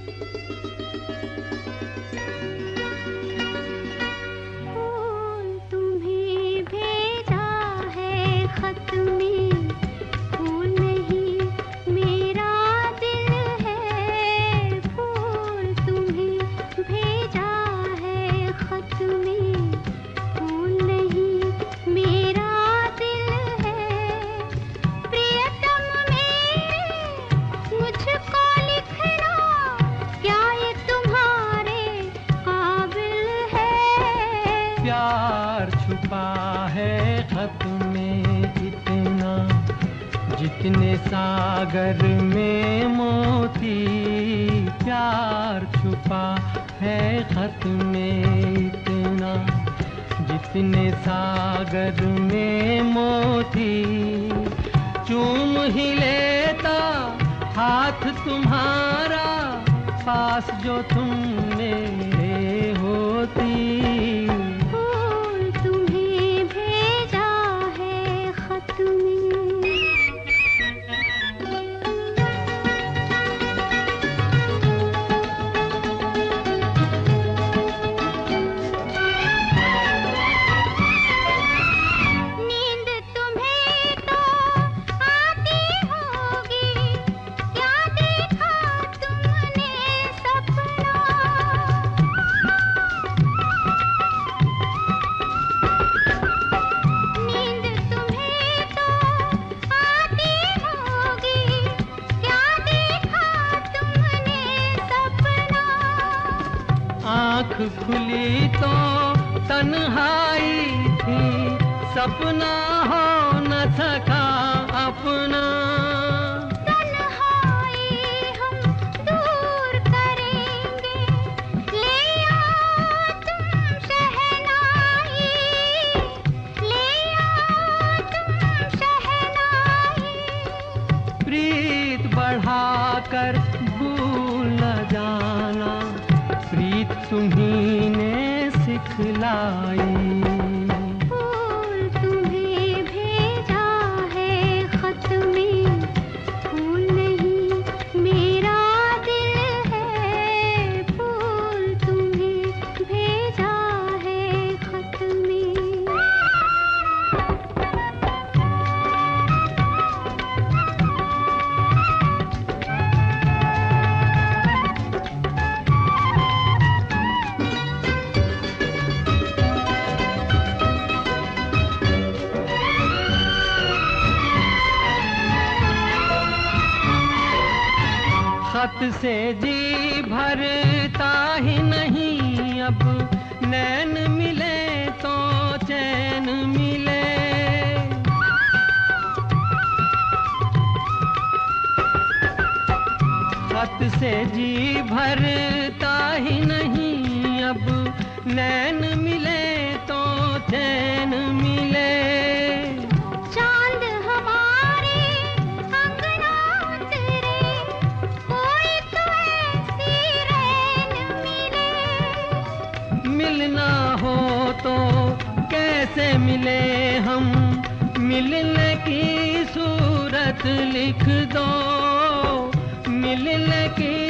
प्यार छुपा है खत में इतना, जितने सागर में मोती। प्यार छुपा है खत में इतना, जितने सागर में मोती। चूम ही लेता हाथ तुम्हारा, पास जो तुम मेरे होती। आँख खुली तो तन्हाई थी, सपना हो न सका अपना। तन्हाई हम दूर करेंगे, ले आओ तुम शहनाई, ले आओ तुम शहनाई। प्रीत बढ़ाकर भूल न जाना, प्रीत तुम्ही ने सिखलाई। फूल तुम्हें भेजा है खत में, फूल नहीं मेरा दिल है। फूल तुम्हें भेजा है खत में। खत से जी भरता ही नहीं, अब नैन मिले तो चैन मिले। खत से जी भरता ही नहीं, अब नैन मिले तो चैन मिले। मिलना हो तो कैसे मिले हम, मिलने की सूरत लिख दो, मिलने की